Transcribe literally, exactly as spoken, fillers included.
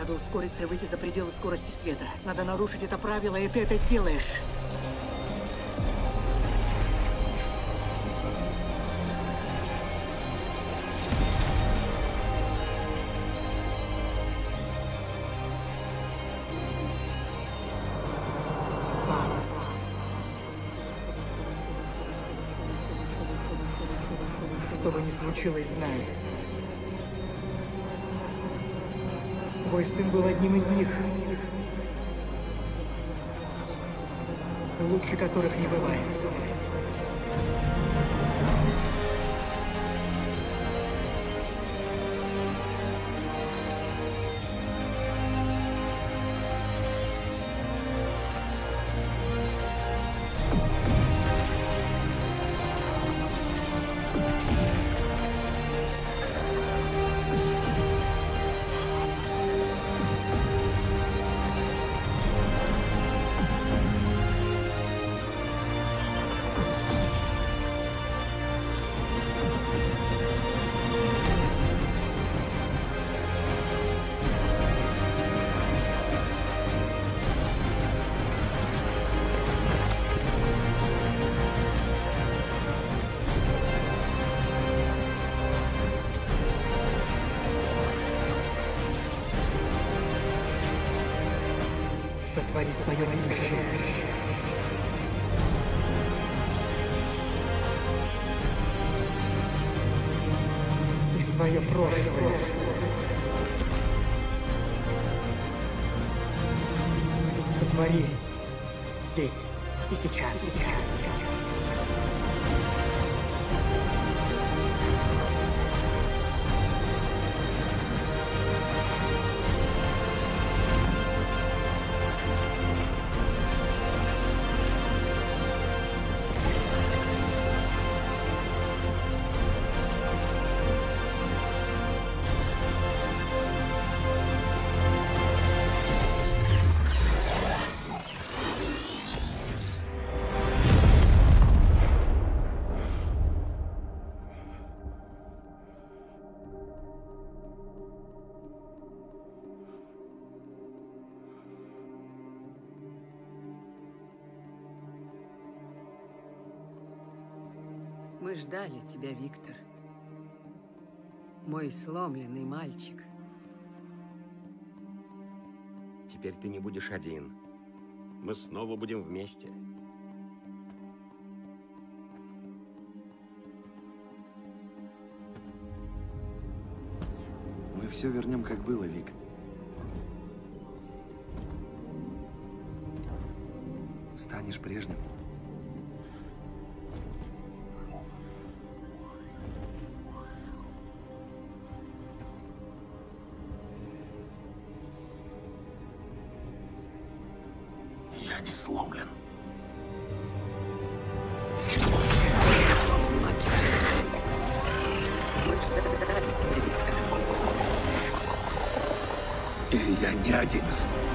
Надо ускориться и выйти за пределы скорости света. Надо нарушить это правило, и ты это сделаешь. Что бы ни случилось, знай. Твой сын был одним из них. Лучше которых не бывает. Сотвори свое будущее. И свое прошлое. Сотвори здесь и сейчас. Мы ждали тебя, Виктор. Мой сломленный мальчик. Теперь ты не будешь один. Мы снова будем вместе. Мы все вернем, как было, Вик. Станешь прежним. Я не сломлен. И я не один.